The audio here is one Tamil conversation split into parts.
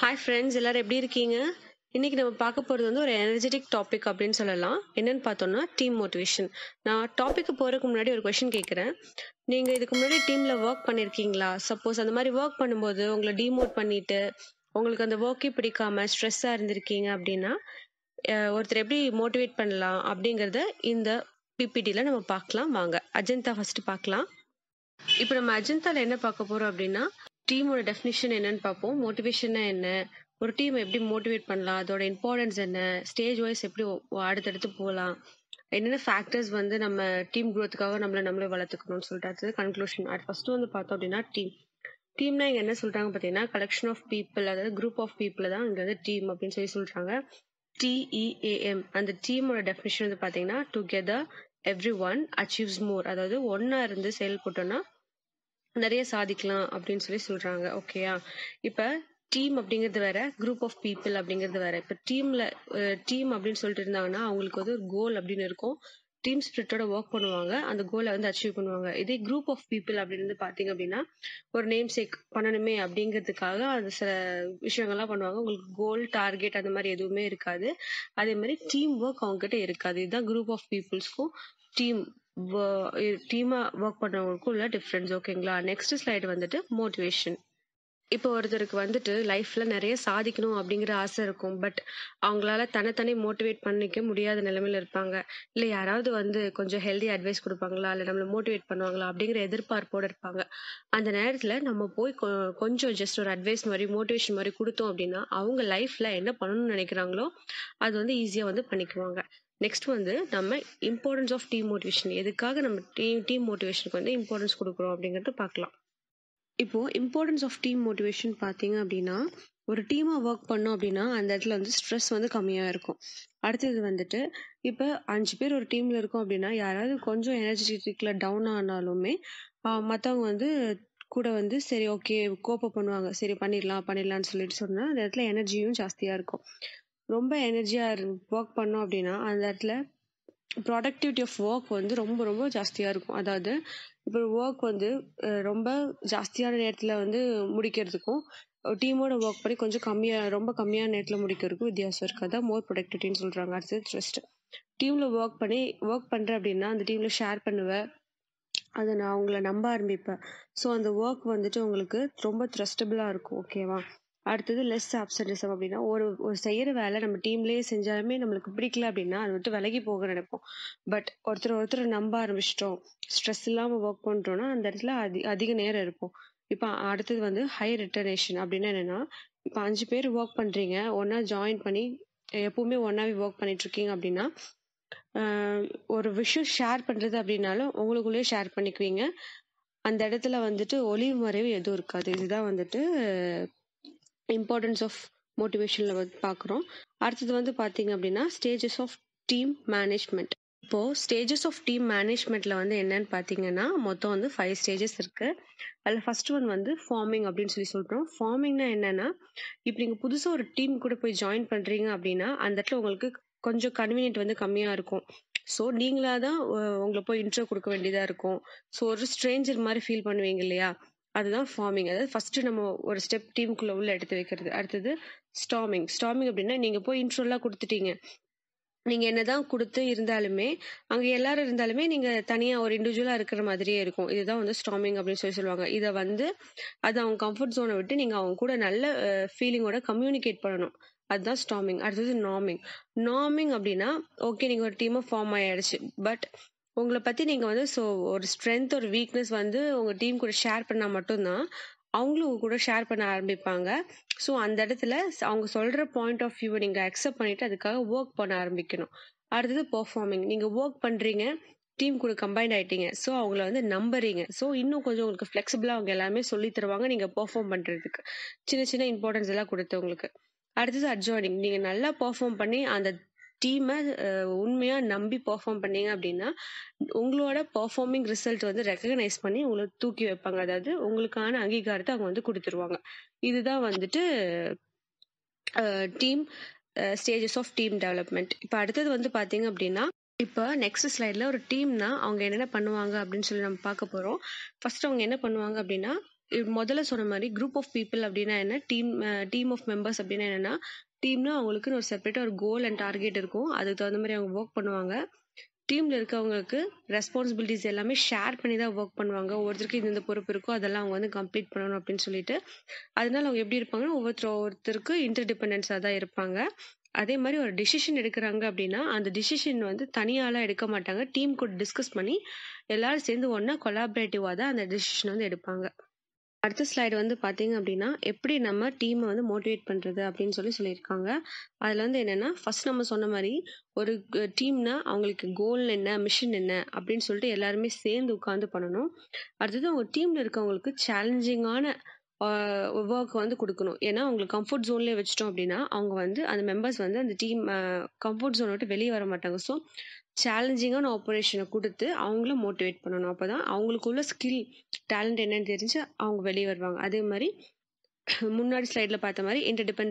ஹாய் ஃப்ரெண்ட்ஸ், எல்லாரும் எப்படி இருக்கீங்க? இன்னைக்கு நம்ம பார்க்க போகிறது வந்து ஒரு எனர்ஜெட்டிக் டாபிக் அப்படின்னு சொல்லலாம். என்னன்னு பார்த்தோம்னா டீம் மோட்டிவேஷன். நான் டாபிக்கு போகிறதுக்கு முன்னாடி ஒரு கொஷின் கேட்குறேன். நீங்கள் இதுக்கு முன்னாடி டீமில் ஒர்க் பண்ணியிருக்கீங்களா? சப்போஸ் அந்த மாதிரி ஒர்க் பண்ணும்போது உங்களை டீமோட் பண்ணிட்டு உங்களுக்கு அந்த ஒர்க்கே பிடிக்காம ஸ்ட்ரெஸ்ஸாக இருந்திருக்கீங்க அப்படின்னா ஒருத்தர் எப்படி மோட்டிவேட் பண்ணலாம் அப்படிங்கிறத இந்த பிபிடியில் நம்ம பார்க்கலாம். வாங்க அஜந்தா ஃபர்ஸ்ட் பார்க்கலாம். இப்போ நம்ம அஜந்தால என்ன பார்க்க போறோம் அப்படின்னா டீமோட டெஃபினிஷன் என்னன்னு பார்ப்போம். மோட்டிவேஷன்னா என்ன, ஒரு டீம் எப்படி மோட்டிவேட் பண்ணலாம், அதோட இம்பார்ட்டன்ஸ் என்ன, ஸ்டேஜ் வைஸ் எப்படி அடுத்தடுத்து போகலாம், என்னென்ன ஃபேக்டர்ஸ் வந்து நம்ம டீம் குரோத்துக்காக நம்மளே வளர்த்துக்கணும்னு சொல்லிட்டு அடுத்தது கன்க்ளூஷன். அது ஃபர்ஸ்ட் வந்து பார்த்தோம் அப்படின்னா டீம்னா இங்க என்ன சொல்றாங்க பார்த்தீங்கன்னா கலெக்ஷன் ஆஃப் பீப்புள், அதாவது குரூப் ஆஃப் பீப்புள் தான் இங்க வந்து டீம் அப்படின்னு சொல்றாங்க. TEAM. அந்த டீமோட டெஃபினிஷன் வந்து பார்த்தீங்கன்னா together every one achieves more, அதாவது ஒன்னா இருந்து செயல்பட்டோம்னா நிறைய சாதிக்கலாம் அப்படின்னு சொல்றாங்க. ஓகேயா? இப்ப டீம் அப்படிங்கிறது வேற, குரூப் ஆஃப் பீப்புள் அப்படிங்கிறது வேற. இப்ப டீம் அப்படின்னு சொல்லிட்டு இருந்தாங்கன்னா அவங்களுக்கு வந்து ஒரு கோல் அப்படின்னு இருக்கும். டீம் ஸ்பிரிட்டோட ஒர்க் பண்ணுவாங்க, அந்த கோலை வந்து அச்சீவ் பண்ணுவாங்க. இதே குரூப் ஆஃப் பீப்புள் அப்படின்னு பாத்தீங்க அப்படின்னா ஒரு நேம் சேக் பண்ணணுமே அப்படிங்கிறதுக்காக அது சில விஷயங்கள்லாம் பண்ணுவாங்க. உங்களுக்கு கோல் டார்கெட் அந்த மாதிரி எதுவுமே இருக்காது. அதே மாதிரி டீம் ஒர்க் அவங்க கிட்ட இருக்காது. இதுதான் குரூப் ஆஃப் பீப்புள்ஸ்க்கும் டீமா ஒர்க் பண்றவங்களுக்கும் உள்ள டிஃபரன்ஸ். ஓகேங்களா? நெக்ஸ்ட் ஸ்லைடு வந்துட்டு மோட்டிவேஷன். இப்போ ஒருத்தருக்கு வந்துட்டு லைஃப்ல நிறைய சாதிக்கணும் அப்படிங்கிற ஆசை இருக்கும். பட் அவங்களால தன்னைத்தானே மோட்டிவேட் பண்ணிக்க முடியாத நிலைமையில இருப்பாங்க. இல்ல யாராவது வந்து கொஞ்சம் ஹெல்தி அட்வைஸ் கொடுப்பாங்களா, இல்ல நம்மள மோட்டிவேட் பண்ணுவாங்களா அப்படிங்கிற எதிர்பார்ப்போட இருப்பாங்க. அந்த நேரத்துல நம்ம போய் கொஞ்சம் ஜஸ்ட் ஒரு அட்வைஸ் மாதிரி மோட்டிவேஷன் மாதிரி கொடுத்தோம் அப்படின்னா அவங்க லைஃப்ல என்ன பண்ணணும்னு நினைக்கிறாங்களோ அது வந்து ஈஸியா வந்து பண்ணிக்குவாங்க. நெக்ஸ்ட் வந்து நம்ம இம்பார்ட்டன்ஸ் ஆஃப் டீம் மோட்டிவேஷன், எதுக்காக நம்ம டீம் மோட்டிவேஷனுக்கு வந்து இம்பார்ட்டன்ஸ் கொடுக்குறோம் அப்படிங்கறது பார்க்கலாம். இப்போ இம்பார்ட்டன்ஸ் ஆஃப் டீம் மோட்டிவேஷன் பார்த்தீங்க அப்படின்னா ஒரு டீமா ஒர்க் பண்ணோம் அப்படின்னா அந்த இடத்துல வந்து ஸ்ட்ரெஸ் வந்து கம்மியா இருக்கும். அடுத்தது வந்துட்டு இப்போ 5 பேர் ஒரு டீம்ல இருக்கோம் அப்படின்னா யாராவது கொஞ்சம் எனர்ஜெட்டிக்ல டவுன் ஆனாலுமே மற்றவங்க வந்து கூட வந்து சரி ஓகே கோப்ப பண்ணுவாங்க, சரி பண்ணிடலாம்னு சொல்லிட்டு சொன்னா அந்த இடத்துல எனர்ஜியும் ஜாஸ்தியா இருக்கும். ரொம்ப எனர்ஜியா ஒர்க் பண்ணோம் அப்படின்னா அந்த இடத்துல ப்ரொடக்டிவிட்டி ஆஃப் ஒர்க் வந்து ரொம்ப ரொம்ப ஜாஸ்தியா இருக்கும். அதாவது இப்போ ஒர்க் வந்து ரொம்ப ஜாஸ்தியான நேரத்துல வந்து முடிக்கிறதுக்கும் டீமோட ஒர்க் பண்ணி கொஞ்சம் ரொம்ப கம்மியான நேரத்துல முடிக்கிறதுக்கும் வித்தியாசம் இருக்கு. அதான் மோர் ப்ரொடக்டிவிட்டின்னு சொல்றாங்க. அடுத்தது ட்ரஸ்ட். டீம்ல ஒர்க் பண்றேன் அப்படின்னா அந்த டீம்ல ஷேர் பண்ணுவேன், அதை நான் அவங்கள நம்ப ஆரம்பிப்பேன். ஸோ அந்த ஒர்க் வந்துட்டு உங்களுக்கு ரொம்ப ட்ரஸ்டபிளா இருக்கும். ஓகேவா? அடுத்தது லெஸ் ஆப்சன்டிசம். அப்படின்னா ஒரு செய்யற வேலை நம்ம டீம்லயே செஞ்சாலுமே நம்மளுக்கு பிடிக்கல அப்படின்னா அதை விட்டு விலகி போக நினைப்போம். பட் ஒருத்தர் நம்ப ஆரம்பிச்சிட்டோம், ஸ்ட்ரெஸ் இல்லாம ஒர்க் பண்றோம்னா அந்த இடத்துல அதிக நேரம் இருப்போம். இப்ப அடுத்தது வந்து ஹை ரிட்டர்னேஷன். அப்படின்னா என்னன்னா இப்ப 5 பேர் ஒர்க் பண்றீங்க, ஒன்னா ஜாயின் பண்ணி எப்பவுமே ஒன்னாவே ஒர்க் பண்ணிட்டு இருக்கீங்க அப்படின்னா ஒரு விஷயம் ஷேர் பண்றது அப்படின்னாலும் உங்களுக்குள்ளேயே ஷேர் பண்ணிக்குவீங்க. அந்த இடத்துல வந்துட்டு ஒளிவு மறைவு எதுவும் இருக்காது. இதுதான் வந்துட்டு இம்பார்ட்டன்ஸ் ஆஃப் மோட்டிவேஷன்ல வந்து பாக்குறோம். அடுத்தது வந்து பாத்தீங்க அப்படின்னா ஸ்டேஜஸ் ஆஃப் டீம் மேனேஜ்மெண்ட். இப்போ ஸ்டேஜஸ் ஆஃப் டீம் மேனேஜ்மெண்ட்ல வந்து என்னன்னு பாத்தீங்கன்னா மொத்தம் வந்து 5 ஸ்டேஜஸ் இருக்கு. அதுல ஃபர்ஸ்ட் ஒன் வந்து ஃபார்மிங் அப்படின்னு சொல்றோம். ஃபார்மிங்னா என்னன்னா இப்ப நீங்க புதுசா ஒரு டீம் கூட போய் ஜாயின் பண்றீங்க அப்படின்னா அந்த இடத்துல உங்களுக்கு கொஞ்சம் கன்வீனியன்ட் வந்து கம்மியா இருக்கும். ஸோ நீங்களாதான் உங்களை போய் இன்ட்ரோ கொடுக்க வேண்டியதா இருக்கும். ஸோ ஒரு ஸ்ட்ரேஞ்சர் மாதிரி ஃபீல் பண்ணுவீங்க இல்லையா? அதுதான் ஃபார்மிங். அதாவது ஃபர்ஸ்ட் நம்ம ஒரு ஸ்டெப் டீமுக்குள்ள உள்ள எடுத்து வைக்கிறது. அடுத்தது ஸ்டார்மிங். அப்படின்னா நீங்க போய் இன்ட்ரோ எல்லாம் கொடுத்துட்டீங்க, நீங்க என்னதான் கொடுத்து இருந்தாலுமே அங்க எல்லாரும் இருந்தாலுமே நீங்க தனியா ஒரு இண்டிவிஜுவலா இருக்கிற மாதிரியே இருக்கும். இதுதான் வந்து ஸ்டார்மிங் அப்படின்னு சொல்லுவாங்க. இதை வந்து அது அவங்க கம்ஃபர்ட் ஜோனை விட்டு நீங்க அவங்க கூட நல்ல ஃபீலிங்கோட கம்யூனிகேட் பண்ணணும். அதுதான் ஸ்டார்மிங். அடுத்தது நார்மிங் அப்படின்னா ஓகே நீங்க ஒரு டீமை ஃபார்ம் ஆயிடுச்சு, பட் உங்களை பத்தி நீங்க வந்து ஒரு ஸ்ட்ரென்த் ஒரு வீக்னஸ் வந்து உங்க டீம் கூட ஷேர் பண்ணா மட்டும்தான் அவங்களும் உங்க கூட ஷேர் பண்ண ஆரம்பிப்பாங்க. ஸோ அந்த இடத்துல அவங்க சொல்ற பாயிண்ட் ஆஃப் வியூவை நீங்க அக்செப்ட் பண்ணிட்டு அதுக்காக ஒர்க் பண்ண ஆரம்பிக்கணும். அடுத்தது பெர்ஃபார்மிங். நீங்க ஒர்க் பண்றீங்க, டீம் கூட கம்பைன் ஆயிட்டீங்க, ஸோ அவங்கள வந்து நம்புறீங்க. ஸோ இன்னும் கொஞ்சம் உங்களுக்கு ஃபிளெக்சிபிளா அவங்க எல்லாமே சொல்லி தருவாங்க நீங்க பெர்ஃபார்ம் பண்றதுக்கு, சின்ன சின்ன இம்பார்ட்டன்ஸ் எல்லாம் கொடுத்து உங்களுக்கு. அடுத்தது அட்ஜாயினிங். நீங்க நல்லா பெர்ஃபார்ம் பண்ணி அந்த டீமை உண்மையா நம்பி பெர்ஃபார்ம் பண்ணீங்க அப்படின்னா உங்களோட பெர்ஃபார்மிங் ரிசல்ட் வந்து ரெகக்னைஸ் பண்ணி உங்களை தூக்கி வைப்பாங்க. அதாவது உங்களுக்கான அங்கீகாரத்தை அவங்க வந்து கொடுத்துருவாங்க. இதுதான் வந்துட்டு team stages of team development. இப்போ அடுத்தது வந்து பாத்தீங்க அப்படின்னா இப்போ நெக்ஸ்ட் ஸ்லைட்ல ஒரு டீம்னா அவங்க என்னென்ன பண்ணுவாங்க அப்படின்னு சொல்லி நம்ம பார்க்க போறோம். ஃபர்ஸ்ட் அவங்க என்ன பண்ணுவாங்க அப்படின்னா முதல்ல சொன்ன மாரி குரூப் ஆஃப் பீப்பிள் அப்டின்னா என்ன? டீம் ஆஃப் மெம்பர்ஸ் அப்டின்னா என்னன்னா, டீம்னா அவங்களுக்குன்னு ஒரு செப்பரேட்டா ஒரு கோல் அண்ட் டார்கெட் இருக்கும். அதுக்கு தகுந்த மாரி அவங்க வொர்க் பண்ணுவாங்க. டீம்ல இருக்கவங்களுக்கு ரெஸ்பான்சிபிலிட்டிஸ் எல்லாமே ஷேர் பண்ணி தான் வொர்க் பண்ணுவாங்க. ஒவ்வொருத்தருக்கு இந்த பொறுப்பு இருக்கோ, அதெல்லாம் அவங்க வந்து கம்ப்ளீட் பண்ணணும் அப்டின்னு சொல்லிட்டு. அதனால அவங்க எப்படி இருப்பாங்கன்னா, ஒவ்வொருத்தருக்கு இன்டர் டிபெண்டன்ஸா தான் இருப்பாங்க. அதே மாரி ஒரு டிசிஷன் எடுக்குறாங்க அப்படின்னா, அந்த டிசிஷன் வந்து தனியாலாம் எடுக்க மாட்டாங்க. டீம் கூட டிஸ்கஸ் பண்ணி, எல்லாரும் சேர்ந்து ஒண்ணா கொலாபரேட்டிவா தான் அந்த டிசிஷன் வந்து எடுப்பாங்க. அடுத்த ஸ்லைடு வந்து பார்த்தீங்க அப்படின்னா, எப்படி நம்ம டீம வந்து மோட்டிவேட் பண்றது அப்படின்னு சொல்லியிருக்காங்க. அதுல வந்து என்னன்னா, ஃபர்ஸ்ட் நம்ம சொன்ன மாரி ஒரு டீம்னா அவங்களுக்கு கோல் என்ன, மிஷன் என்ன அப்படின்னு சொல்லிட்டு எல்லாருமே சேர்ந்து உட்கார்ந்து பண்ணணும். அடுத்தது அவங்க டீம்ல இருக்கவங்களுக்கு சேலஞ்சிங்கான வொர்க் வந்து குடுக்கணும். ஏன்னா, அவங்கள கம்ஃபோர்ட் ஜோன்லயே வச்சுட்டோம் அப்படின்னா, அவங்க வந்து அந்த மெம்பர்ஸ் வந்து அந்த டீம் கம்ஃபோர்ட் ஜோன விட்டு வெளிய வர மாட்டாங்க. ஸோ, சேலஞ்சிங்கான ஆப்பரேஷன குடுத்து அவங்கள மோட்டிவேட் பண்ணணும். அப்பதான் அவங்களுக்குள்ள ஸ்கில், டேலண்ட் என்னன்னு தெரிஞ்சு அவங்க வெளிய வருவாங்க. அதே மாரி முன்னாடி ஸ்லைட்ல பார்த்த மாரி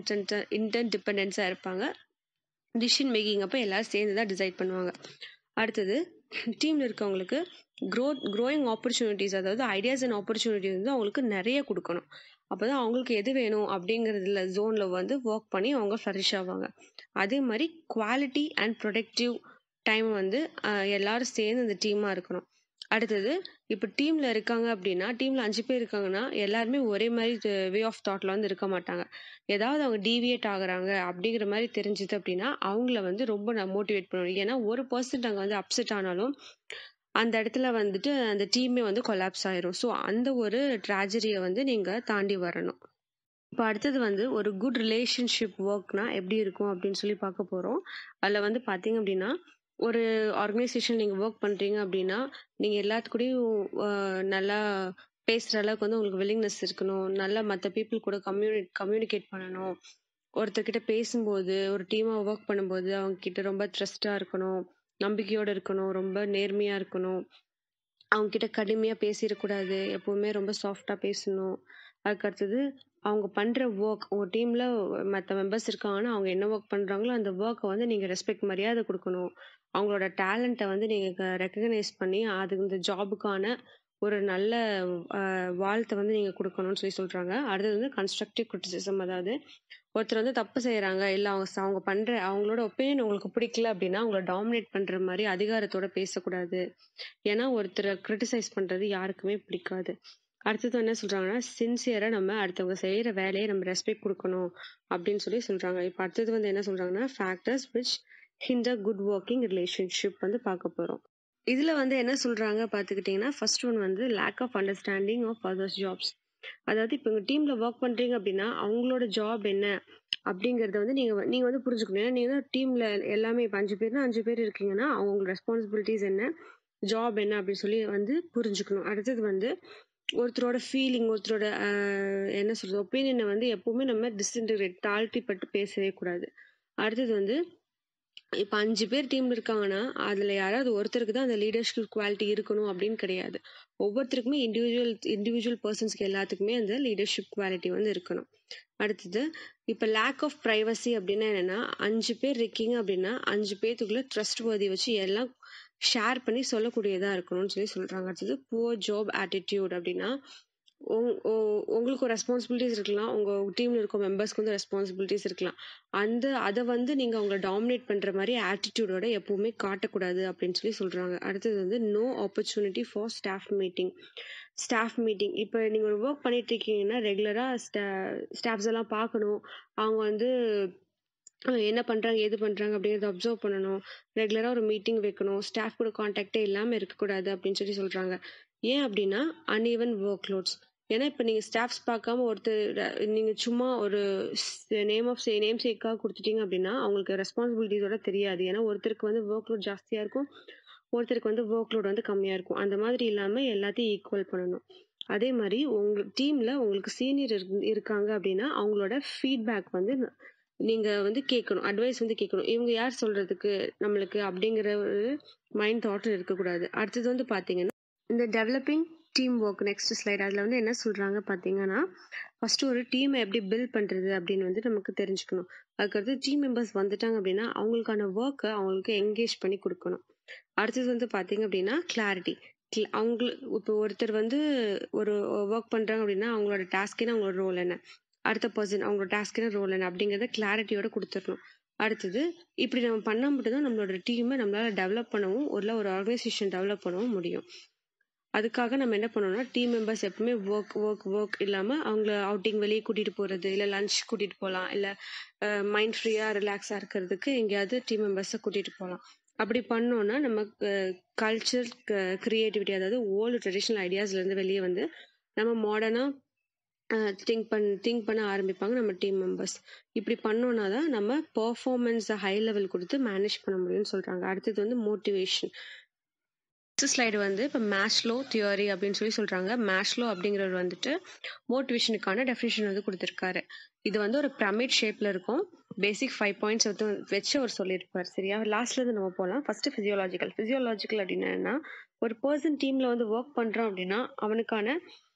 இன்டர் டிபெண்டன்ஸா இருப்பாங்க. டிசிஷன் மேக்கிங் அப்ப எல்லாரும் சேர்ந்து தான் டிசைட் பண்ணுவாங்க. அடுத்தது டீம்ல இருக்கவங்களுக்கு க்ரோயிங் ஆப்பர்ச்சுனிட்டீஸ், அதாவது ஐடியாஸ் அண்ட் ஆப்பர்ச்சுனிட்டீஸ் வந்து அவங்களுக்கு நெறைய குடுக்கணும். அப்பதான் அவங்களுக்கு எது வேணும் அப்படிங்கிறதுல ஜோன்ல வந்து வொர்க் பண்ணி அவங்க ஃப்ளரிஷ் ஆவாங்க. அதே மாரி குவாலிட்டி அண்ட் ப்ரொடக்டிவ் டைம் வந்து எல்லாரும் சேர்ந்து அந்த டீமா இருக்கணும். அடுத்தது இப்ப டீம்ல இருக்காங்க அப்படின்னா, டீம்ல 5 பேர் இருக்காங்கன்னா, எல்லாருமே ஒரே மாரி வே ஆஃப் தாட்ல வந்து இருக்க மாட்டாங்க. ஏதாவது அவங்க டீவியேட் ஆகுறாங்க அப்படிங்கிற மாரி தெரிஞ்சுது அப்படின்னா, அவங்கள வந்து ரொம்ப நான் மோட்டிவேட் பண்ணணும். ஏன்னா, ஒரு பெர்சன் அங்க வந்து அப்செட் ஆனாலும், அந்த இடத்துல வந்துட்டு அந்த டீமே வந்து கொலாப்ஸ் ஆயிரும். ஸோ அந்த ஒரு ட்ராஜடிய வந்து நீங்க தாண்டி வரணும். இப்ப அடுத்தது வந்து ஒரு குட் ரிலேஷன்ஷிப் ஒர்க்னா எப்படி இருக்கும் அப்படின்னு சொல்லி பார்க்க போறோம். அதுல வந்து பார்த்தீங்க அப்படின்னா, ஒரு ஆர்கனைசேஷன் நீங்க ஒர்க் பண்றீங்க அப்படின்னா, நீங்க எல்லாத்து கூடயும் நல்லா பேசுற அளவுக்கு வந்து உங்களுக்கு வில்லிங்னஸ் இருக்கணும். நல்லா மத்த பீப்பிள் கூட கம்யூனிகேட் பண்ணணும். ஒருத்தர்கிட்ட பேசும்போது, ஒரு டீமா ஒர்க் பண்ணும்போது அவங்க கிட்ட ரொம்ப ட்ரஸ்ட்டா இருக்கணும். நம்பிக்கையோட இருக்கணும். ரொம்ப நேர்மையா இருக்கணும். அவங்க கிட்ட கடுமையா பேசிறக்கூடாது. எப்பவுமே ரொம்ப சாஃப்ட்டா பேசணும். அதுக்கு அடுத்தது அவங்க பண்ற வொர்க், உங்க டீம்ல மத்த மெம்பர்ஸ் இருக்காங்கன்னா, அவங்க என்ன வொர்க் பண்றாங்களோ, அந்த வொர்க்க வந்து நீங்க ரெஸ்பெக்ட் மரியாதை குடுக்கணும். அவங்களோட டேலண்ட்ட வந்து நீங்க ரெகக்னைஸ் பண்ணி, அது இந்த ஜாபுக்கான ஒரு நல்ல வாழ்த்த வந்து நீங்க குடுக்கணும்னு சொல்றாங்க. அடுத்தது வந்து கன்ஸ்ட்ரக்டிவ் கிரிட்டிசிசம், அதாவது ஒருத்தர் வந்து தப்பு செய்றாங்க, இல்ல அவங்க பண்ற அவங்களோட ஒப்பீனியன் உங்களுக்கு பிடிக்கல அப்படின்னா, அவங்கள டாமினேட் பண்ற மாரி அதிகாரத்தோட பேசக்கூடாது. ஏன்னா ஒருத்தர கிரிட்டிசைஸ் பண்றது யாருக்குமே பிடிக்காது. அடுத்தது என்ன சொல்றாங்கன்னா, சின்சியரா நம்ம அடுத்தவங்க செய்யற வேலையை நம்ம ரெஸ்பெக்ட் குடுக்கணும் அப்படின்னு சொல்றாங்க. இப்ப அடுத்தது வந்து என்ன சொல்றாங்கன்னா, factors which hinder good working relationship வந்து பார்க்க போறோம். இதுல வந்து என்ன சொல்றாங்க பார்த்துக்கிட்டீங்கன்னா, ஃபர்ஸ்ட் ஒன் வந்து lack of understanding of others jobs. அதாவது இப்ப உங்க டீம்ல ஒர்க் பண்றீங்க அப்படின்னா, அவங்களோட ஜாப் என்ன அப்படிங்கறத வந்து நீங்க வந்து புரிஞ்சுக்கணும். ஏன்னா நீங்க டீம்ல எல்லாமே இப்ப 5 பேர்னா 5 பேர் இருக்கீங்கன்னா, அவங்களோட ரெஸ்பான்சிபிலிட்டிஸ் என்ன, ஜாப் என்ன அப்படின்னு சொல்லி வந்து புரிஞ்சுக்கணும். அடுத்தது வந்து ஒருத்தரோட ஃபீலிங், ஒருத்தரோட என்ன சொல்றது, ஒப்பீனியனை வந்து எப்பவுமே நம்ம டிஸ்இன்டகிரேட் தாழ்த்தி பட்டு பேசவே கூடாது. அடுத்தது வந்து இப்ப 5 பேர் டீம்ல இருக்காங்கன்னா, அதுல யாராவது ஒருத்தருக்கு தான் அந்த லீடர்ஷிப் குவாலிட்டி இருக்கணும் அப்படின்னு கிடையாது. ஒவ்வொருத்தருக்குமே இண்டிவிஜுவல் பெர்சன்ஸ்க்கு எல்லாத்துக்குமே அந்த லீடர்ஷிப் குவாலிட்டி வந்து இருக்கணும். அடுத்தது இப்ப லேக் ஆஃப் பிரைவசி அப்படின்னா என்னன்னா, 5 பேர் இருக்கீங்க அப்படின்னா 5 பேத்துக்குள்ள ட்ரஸ்ட் வர்தி வச்சு எல்லாம் ஷேர் பண்ணி சொல்லக்கூடியதா இருக்கணும்னு சொல்றாங்க. அடுத்தது புவர் ஜாப் ஆட்டிடியூட் அப்படின்னா, உங்களுக்கு ஒரு ரெஸ்பான்சிபிலிட்டிஸ் இருக்கலாம். உங்க டீம்ல இருக்க மெம்பர்ஸ்க்கு வந்து ரெஸ்பான்சிபிலிட்டிஸ் இருக்கலாம். அத வந்து நீங்க அவங்கள டாமினேட் பண்ற மாரி ஆட்டிடியூடோட எப்பவுமே காட்டக்கூடாது அப்படின்னு சொல்றாங்க. அடுத்தது வந்து no opportunity for staff meeting. இப்ப நீங்க ஒரு ஒர்க் பண்ணிட்டு இருக்கீங்கன்னா, ரெகுலரா ஸ்டாஃப்ஸ் எல்லாம் பார்க்கணும். அவங்க வந்து என்ன பண்றாங்க, ஏது பண்றாங்க அப்படிங்கிறத அப்சர்வ் பண்ணணும். ரெகுலரா ஒரு மீட்டிங் வைக்கணும். ஸ்டாஃப் கூட கான்டாக்டே இல்லாம இருக்கக்கூடாது அப்படின்னு சொல்றாங்க. ஏன் அப்படின்னா, அன்ஈவன் ஒர்க் லோட்ஸ். ஏன்னா இப்ப நீங்க ஸ்டாஃப்ஸ் பார்க்காம நீங்க சும்மா ஒரு நேம் சேக்காக குடுத்துட்டீங்க அப்படின்னா, அவங்களுக்கு ரெஸ்பான்சிபிலிட்டிஸோட தெரியாது. ஏன்னா ஒருத்தருக்கு வந்து ஒர்க் லோட் ஜாஸ்தியா இருக்கும். ஒருத்தருக்கு வந்து ஒர்க் லோட் வந்து கம்மியா இருக்கும். அந்த மாதிரி இல்லாம எல்லாத்தையும் ஈக்குவல் பண்ணணும். அதே மாரி உங்க டீம்ல உங்களுக்கு சீனியர் இருக்காங்க அப்படின்னா, அவங்களோட ஃபீட்பேக் வந்து நீங்க வந்து கேட்கணும். அட்வைஸ் வந்து கேட்கணும். இவங்க யார் சொல்றதுக்கு நம்மளுக்கு அப்படிங்கிற ஒரு மைண்ட் தாட் இருக்கக்கூடாது. அடுத்தது வந்து பார்த்தீங்கன்னா, இந்த developing team work next slide. அதுல வந்து என்ன சொல்றாங்க பார்த்தீங்கன்னா, ஃபர்ஸ்ட் ஒரு டீமை எப்படி பில்ட் பண்றது அப்படின்னு வந்து நமக்கு தெரிஞ்சுக்கணும். அதுக்கடுத்து டீம் மெம்பர்ஸ் வந்துட்டாங்க அப்படின்னா, அவங்களுக்கான ஒர்க்கை அவங்களுக்கு என்கேஜ் பண்ணி கொடுக்கணும். அடுத்தது வந்து பார்த்தீங்க அப்படின்னா, கிளாரிட்டி. இப்போ ஒருத்தர் வந்து ஒரு ஒர்க் பண்றாங்க அப்படின்னா, அவங்களோட டாஸ்க் என்ன, அவங்களோட ரோல் என்ன? அடுத்த பெர்சன் அவங்களோட டாஸ்க் என்ன, ரோல் என்ன? அப்படிங்கிறத கிளாரிட்டியோட குடுத்துறணும். அடுத்தது, இப்படி நம்ம பண்ணா மட்டும் தான் நம்மளோட டீம நம்மளால டெவலப் பண்ணவும், ஒரு ஆர்கனைசேஷன் டெவலப் பண்ணவும் முடியும். அதுக்காக நம்ம என்ன பண்ணணும்னா, டீம் மெம்பர்ஸ் எப்பவுமே ஒர்க் இல்லாம அவங்கள அவுட்டிங் வெளிய கூட்டிட்டு போறது, இல்ல லஞ்ச் கூட்டிட்டு போலாம். இல்ல மைண்ட் ஃப்ரீயா, ரிலாக்ஸா இருக்கிறதுக்கு எங்கேயாவது டீம் மெம்பர்ஸ கூட்டிட்டு போலாம். அப்படி பண்ணோம்னா, நம்ம கல்ச்சர், கிரியேட்டிவிட்டி, அதாவது ஓல்டு ட்ரெடிஷனல் ஐடியாஸ்ல இருந்து வெளிய வந்து, நம்ம மாடர்னா திங்க் பண்ண ஆரம்பிப்பாங்க நம்ம டீம் மெம்பர்ஸ். இப்படி பண்ணோம்னா தான் நம்ம பெர்ஃபார்மன்ஸ ஹை லெவல் குடுத்து மேனேஜ் பண்ண முடியும்னு சொல்றாங்க. அடுத்தது வந்து மோட்டிவேஷன். நெக்ஸ்ட் ஸ்லைடு வந்து இப்போ மேஸ்லோ தியரி அப்படின்னு சொல்றாங்க. மேஸ்லோ அப்படிங்கிறவர் வந்துட்டு மோட்டிவேஷனுக்கான டெஃபினிஷன் வந்து கொடுத்துருக்காரு. இது வந்து ஒரு பிரமிட் ஷேப்ல இருக்கும். பேசிக் 5 பாயிண்ட்ஸ் வந்து வச்சு அவர் சொல்லியிருப்பார். சரியா? லாஸ்ட்ல இருந்து நம்ம போகலாம். ஃபர்ஸ்ட் பிசியோலாஜிக்கல் அப்படின்னா என்ன? ஒரு பர்சன் டீம்ல வந்து ஒர்க் பண்றான் அப்படின்னா அவனுக்கான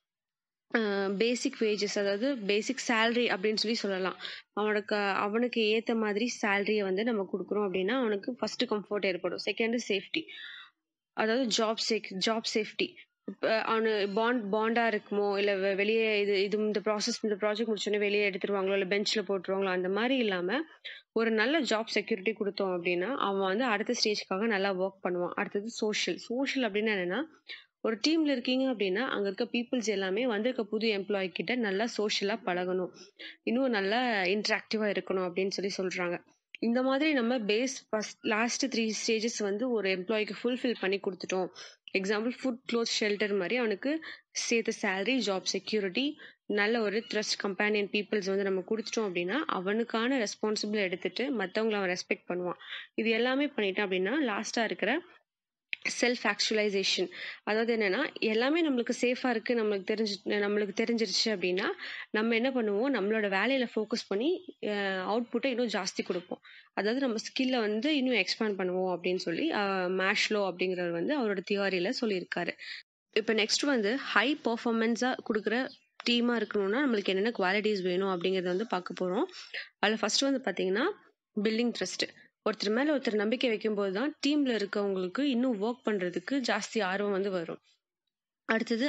பேசிக் வேஜஸ், அதாவது பேசிக் சேலரி அப்படின்னு சொல்லலாம். அவனுக்கு ஏத்த மாதிரி சேலரியை வந்து நம்ம கொடுக்குறோம் அப்படின்னா அவனுக்கு ஃபர்ஸ்ட் கம்ஃபர்ட் ஏற்படும். செகண்ட் சேஃப்டி, அதாவது ஜாப் சேஃப்டி. அவனு பாண்டா இருக்குமோ, இல்ல வெளியே இந்த ப்ராஜெக்ட் முடிச்சோடனே வெளியே எடுத்துருவாங்களோ, இல்ல பெஞ்ச்ல போட்டுருவாங்களோ, அந்த மாதிரி இல்லாம ஒரு நல்ல ஜாப் செக்யூரிட்டி கொடுத்தோம் அப்படின்னா அவன் வந்து அடுத்த ஸ்டேஜ்க்காக நல்லா ஒர்க் பண்ணுவான். அடுத்தது சோஷியல் அப்படின்னா என்னன்னா, ஒரு டீம்ல இருக்கீங்க அப்படின்னா அங்க இருக்க பீப்புள்ஸ் எல்லாமே வந்திருக்க புது எம்ப்ளாயி கிட்ட நல்லா சோஷியலா பழகணும், இன்னும் நல்லா இன்டராக்டிவா இருக்கணும் அப்படின்னு சொல்றாங்க. இந்த மாதிரி நம்ம லாஸ்ட் 3 ஸ்டேஜஸ் வந்து ஒரு எம்ப்ளாய்க்கு ஃபுல்ஃபில் பண்ணி கொடுத்துட்டோம். எக்ஸாம்பிள் ஃபுட், க்ளோத், ஷெல்டர் மாதிரி அவனுக்கு சேர்த்த சேலரி, ஜாப் செக்யூரிட்டி, நல்ல ஒரு ட்ரஸ்ட் கம்பேனியன் பீப்புள்ஸ் வந்து நம்ம கொடுத்துட்டோம் அப்படின்னா அவனுக்கான ரெஸ்பான்சிபிள் எடுத்துட்டு மற்றவங்களை அவன் ரெஸ்பெக்ட் பண்ணுவான். இது எல்லாமே பண்ணிட்டான் அப்படின்னா லாஸ்டா இருக்கிற செல்ஃப் ஆக்சுவலைசேஷன், அதாவது என்னன்னா எல்லாமே நம்மளுக்கு சேஃபா இருக்கு, நம்மளுக்கு தெரிஞ்சிருச்சு அப்படின்னா நம்ம என்ன பண்ணுவோம், நம்மளோட வேலையில ஃபோக்கஸ் பண்ணி அவுட்புட்டை இன்னும் ஜாஸ்தி கொடுப்போம். அதாவது நம்ம ஸ்கில்ல வந்து இன்னும் எக்ஸ்பேண்ட் பண்ணுவோம் அப்படின்னு சொல்லி மேஷ்லோ அப்படிங்கிறவர் வந்து அவரோட தியரியில சொல்லியிருக்காரு. இப்போ நெக்ஸ்ட் வந்து ஹை பர்ஃபார்மன்ஸா கொடுக்குற டீமா இருக்கணும்னா நம்மளுக்கு என்னென்ன குவாலிட்டிஸ் வேணும் அப்படிங்கறத வந்து பார்க்க போறோம். அதுல ஃபர்ஸ்ட் வந்து பாத்தீங்கன்னா பில்டிங் ட்ரஸ்ட். ஒருத்தர் மேல ஒருத்தர் நம்பிக்கை வைக்கும் போதுதான் டீம்ல இருக்கவங்களுக்கு இன்னும் ஒர்க் பண்றதுக்கு ஜாஸ்தி ஆர்வம் வந்து வரும். அடுத்தது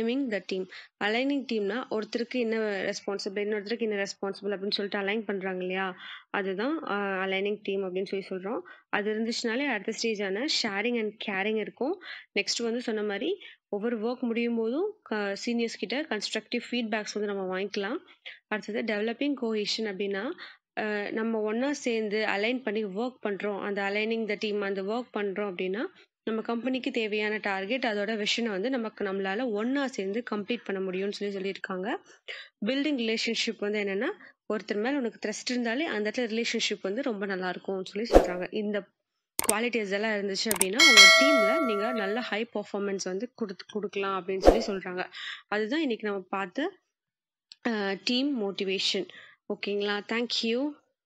அலைனிங் டீம்னா ஒருத்தருக்கு என்ன ரெஸ்பான்சிபிள், இன்னொருத்தருக்கு என்ன ரெஸ்பான்சிபிள் அப்படின்னு சொல்லிட்டு அலைன் பண்றாங்க இல்லையா, அதுதான் அலைனிங் டீம் அப்படின்னு சொல்றோம். அது இருந்துச்சுனாலே அடுத்த ஸ்டேஜான ஷேரிங் அண்ட் கேரிங் இருக்கும். நெக்ஸ்ட் வந்து சொன்ன மாதிரி ஒவ்வொரு ஒர்க் முடியும் போதும் சீனியர்ஸ் கிட்ட கன்ஸ்ட்ரக்டிவ் ஃபீட்பேக்ஸ் வந்து நம்ம வாங்கிக்கலாம். அடுத்தது டெவலப்பிங் கோஹெஷன் அப்படின்னா நம்ம ஒன்னா சேர்ந்து அலைன் பண்ணி ஒர்க் பண்றோம், அந்த அலைனிங் த டீம் அந்த ஒர்க் பண்றோம் அப்படின்னா நம்ம கம்பெனிக்கு தேவையான டார்கெட், அதோட விஷனை வந்து நம்மளால ஒன்னா சேர்ந்து கம்ப்ளீட் பண்ண முடியும்னு சொல்லியிருக்காங்க. பில்டிங் ரிலேஷன்ஷிப் வந்து என்னன்னா, ஒருத்தர் மேல உனக்கு ட்ரஸ்ட் இருந்தாலே அந்த இடத்துல ரிலேஷன்ஷிப் வந்து ரொம்ப நல்லா இருக்கும்னு சொல்றாங்க. இந்த குவாலிட்டிஸ் எல்லாம் இருந்துச்சு அப்படின்னா உங்க டீம்ல நீங்க நல்ல ஹை பர்ஃபார்மன்ஸ் வந்து கொடுக்கலாம் அப்படின்னு சொல்றாங்க. அதுதான் இன்னைக்கு நம்ம பார்த்த டீம் மோட்டிவேஷன். ஓகேங்களா? தேங்க்யூ.